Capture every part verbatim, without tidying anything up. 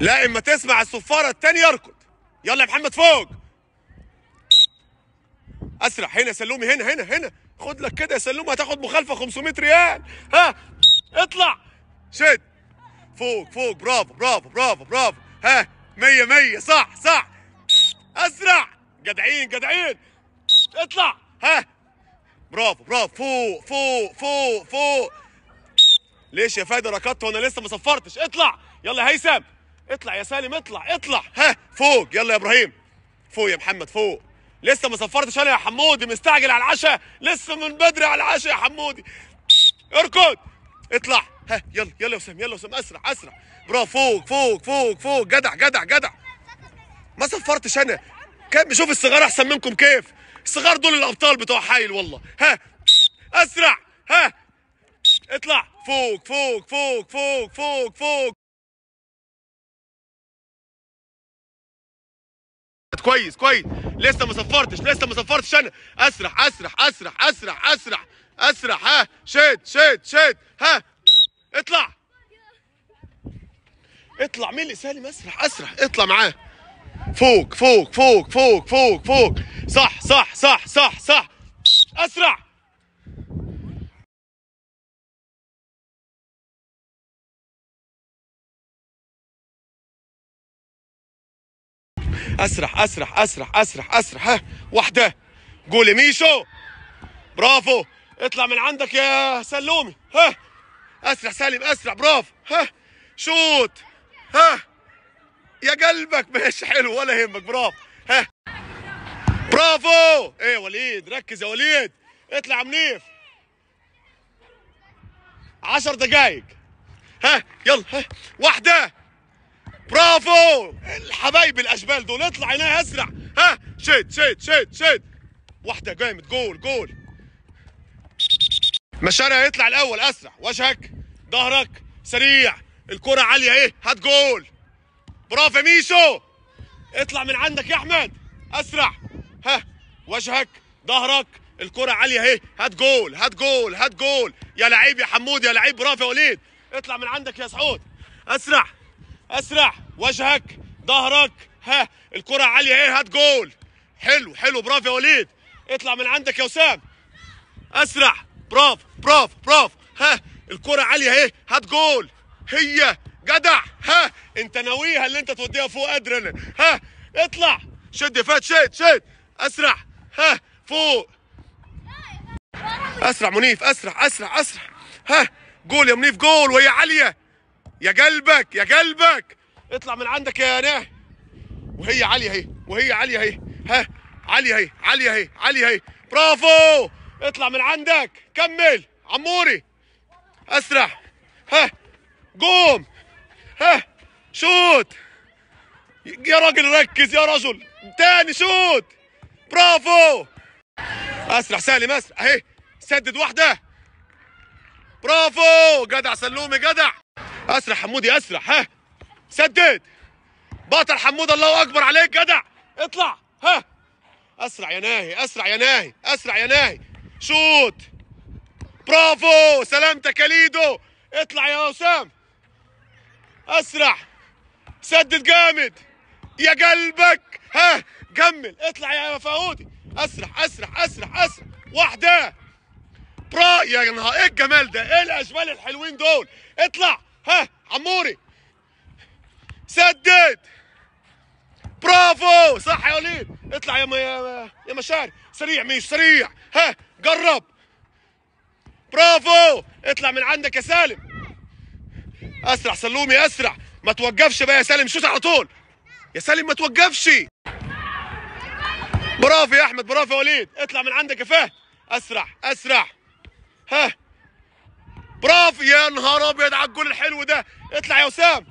لا اما تسمع الصفاره الثانيه اركض. يلا يا محمد فوق. اسرع. هنا سلومي، هنا هنا هنا. خد لك كده يا سلومي، هتاخد مخالفه خمسمية ريال. ها اطلع شد فوق فوق. برافو برافو برافو برافو. ها مية مية. صح صح. اسرع. جدعين جدعين. اطلع. ها برافو برافو. فوق فوق فوق فوق. ليش يا فادي ركضت وانا لسه ما صفرتش؟ اطلع. يلا يا هيثم اطلع. يا سالم اطلع اطلع. ها فوق. يلا يا ابراهيم فوق. يا محمد فوق. لسه ما صفرتش انا يا حمودي، مستعجل على العشاء، لسه من بدري على العشاء يا حمودي. اركض. اطلع. ها يلا يلا يا وسام. يلا يا وسام. اسرع اسرع. برافو. فوق فوق فوق فوق. جدع جدع جدع. ما صفرتش انا. كم شوف الصغار احسن منكم كيف. الصغار دول الابطال بتوع حايل والله. ها اسرع. ها اطلع. فوق فوق فوق فوق فوق فوق. كويس كويس. لسه ما صفرتش لسه ما صفرتش انا. اسرع اسرع اسرع اسرع اسرع اسرع. ها شد شد شد. ها اطلع اطلع. مين اللي سالم؟ اسرع اسرع. اطلع معاه. فوق فوق فوق فوق فوق فوق. صح صح صح صح صح. اسرع. اسرع اسرع اسرع اسرع اسرع. ها واحده. قولي ميشو. برافو. اطلع من عندك يا سلومي. ها اسرع سالم اسرع. برافو. ها شوت. ها يا قلبك. ماشي حلو ولا يهمك. برافو. ها برافو. ايه وليد ركز يا وليد. اطلع منيف. عشر دقايق. ها يلا. ها واحده. برافو. الحبايب الاشبال دول. اطلع هنا اسرع. ها شد شد شد شد. واحده جامد. جول جول. مشاري هيطلع الاول. اسرع. وجهك ظهرك سريع. الكره عاليه اهي. هات جول. برافو يا ميشو. اطلع من عندك يا احمد. اسرع. ها وجهك ظهرك. الكره عاليه اهي. هات جول هات جول هات جول. يا لعيب يا حمود يا لعيب. برافو يا وليد. اطلع من عندك يا سعود. اسرع اسرع. وجهك ظهرك. ها الكره عاليه اهي. هات جول. حلو حلو. برافو يا وليد. اطلع من عندك يا وسام. اسرع. برافو برافو برافو. ها الكره عاليه اهي. هات جول. هي جدع. ها انت ناويها اللي انت توديها فوق ادرنا. ها اطلع. شد يا فات. شد شد. اسرع. ها فوق. اسرع منيف. اسرع اسرع اسرع. ها جول يا منيف. جول وهي عاليه. يا قلبك يا قلبك. اطلع من عندك يا ناهي. وهي عاليه اهي وهي عاليه اهي. ها عاليه اهي عاليه اهي عاليه اهي. برافو. اطلع من عندك. كمل عموري. اسرع. ها قوم. ها شوت. يا راجل ركز يا رجل. تاني شوت. برافو. اسرع سالم اسرع اهي. سدد واحده. برافو. جدع سلومي جدع. اسرع حمودي اسرع. ها سدد. بطل حمود. الله اكبر عليك جدع. اطلع. ها اسرع يا ناهي. اسرع يا ناهي. اسرع يا ناهي. شوت. برافو. سلامتك يا ليدو. اطلع يا وسام. اسرع. سدد جامد. يا قلبك. ها كمل. اطلع يا فاودي. اسرع اسرع اسرع اسرع. واحده. برا. يا نهار ايه الجمال ده. ايه الاشبال الحلوين دول. اطلع. ها عموري. سدد. برافو. صح يا وليد. اطلع يا يا يا مشاري. سريع مش سريع. ها قرب. برافو. اطلع من عندك يا سالم. اسرع سلومي اسرع. ما توقفش بقى يا سالم. شوت على طول يا سالم. ما توقفش. برافو يا احمد. برافو يا وليد. اطلع من عندك يا فهد. اسرع اسرع. ها برافو. يا نهار ابيض على الجول الحلو ده. اطلع يا وسام.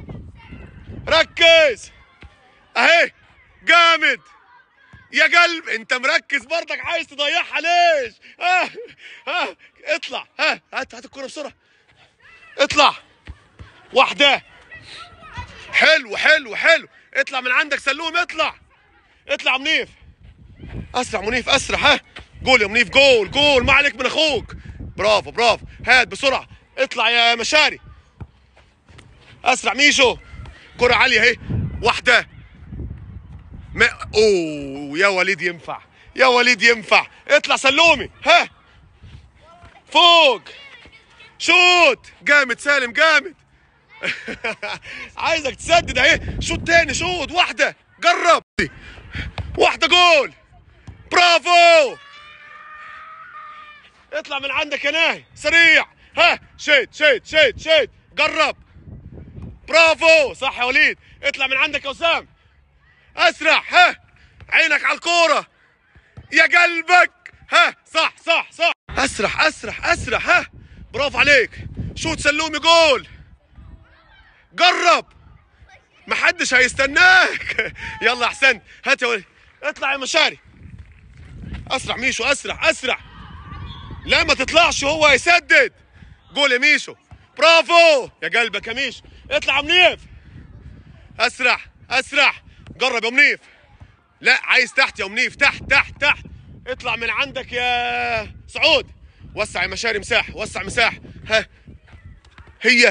ركز اهي. جامد يا قلب. انت مركز برضك. عايز تضيعها ليش؟ ها ها اطلع. ها هات هات الكرة بسرعة. اطلع. واحدة. حلو حلو حلو. اطلع من عندك سلوم. اطلع اطلع منيف. اسرع منيف اسرع. ها جول يا منيف. جول جول. ما عليك من اخوك. برافو برافو. هات بسرعة. اطلع يا مشاري. اسرع ميشو. كرة عالية اهي، واحدة. ما اوه يا وليد ينفع، يا وليد ينفع. اطلع سلومي، ها فوق، شوت جامد سالم جامد. عايزك تسدد اهي، شوت تاني، شوت واحدة، جرب واحدة جول. برافو. اطلع من عندك يا ناهي سريع، ها شيت شيت شيت شيت، جرب. برافو صح يا وليد. اطلع من عندك يا وسام، اسرع، ها عينك على الكورة يا قلبك، ها صح صح صح، اسرح اسرح اسرح، ها برافو عليك. شوت سلومي جول، جرب، محدش هيستناك. يلا احسنت، هات يا وليد، اطلع يا مشاري، اسرع ميشو، اسرع اسرع، لا ما تطلعش، هو هيسدد. جول يا ميشو، برافو يا قلبك يا ميشو. اطلع يا منيف، اسرع اسرع، جرب يا منيف. لا عايز تحت يا منيف، تحت تحت تحت. اطلع من عندك يا سعود، وسع يا مشاري مساحه، وسع مساحه، ها هي.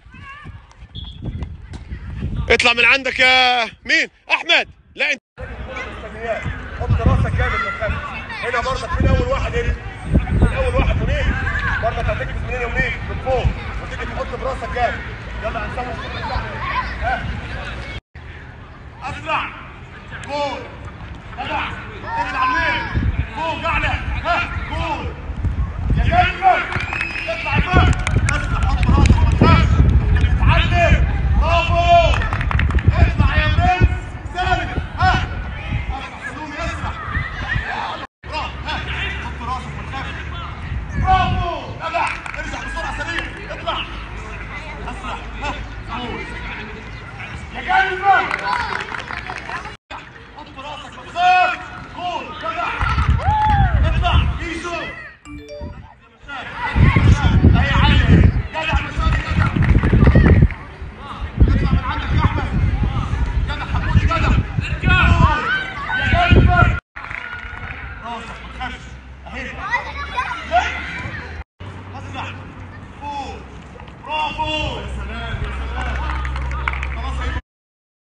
اطلع من عندك يا مين احمد، لا انت حط راسك جامد ما تخافش. هنا برضك من اول واحد، هنا من اول واحد منين برضك هتكبس منين يا منين، من فوق، وتيجي تحط براسك جامد. يلا هنسوي ها اسرع جول، جدع اطلع منين فوق اعلى، ها جول يا قلبك. اطلع فوق، اسرع، حط راسك ما تخافش، انت بتتعلم. برافو، اطلع يا برنس سالم، ها اسرع سلومي اسرع، برافو، ها حط راسك ما تخافش. برافو جدع، ارجع بسرعه سريع، اطلع اسرع، ها جول يا قلبك. حط راسك ما تخافش، جول جدع، اطلع ميشو. هي عالية جدع مشاري، جدع اطلع من عندك يا احمد، جدع حمودي، جدع ارجع يا قلبك. راسك ما تخافش اهي.